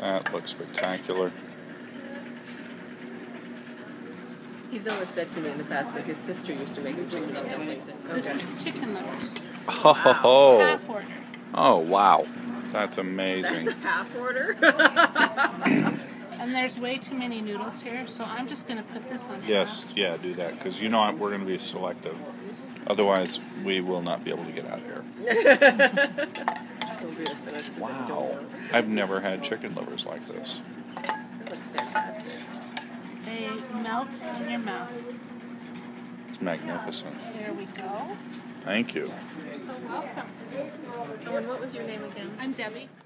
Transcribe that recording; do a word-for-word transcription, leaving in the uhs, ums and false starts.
That looks spectacular. He's always said to me in the past that his sister used to make him chicken and dumplings. Okay. This is chicken livers. Oh, ho, ho. Half order. Oh, wow. That's amazing. That's a half order? And there's way too many noodles here, so I'm just going to put this on Yes, half. yeah, do that, because you know we're going to be selective. Otherwise, we will not be able to get out of here. Wow. I've never had chicken livers like this. That looks fantastic. They melt in your mouth. It's magnificent. There we go. Thank you. You're so welcome. Oh, and what was your name again? I'm Debbie.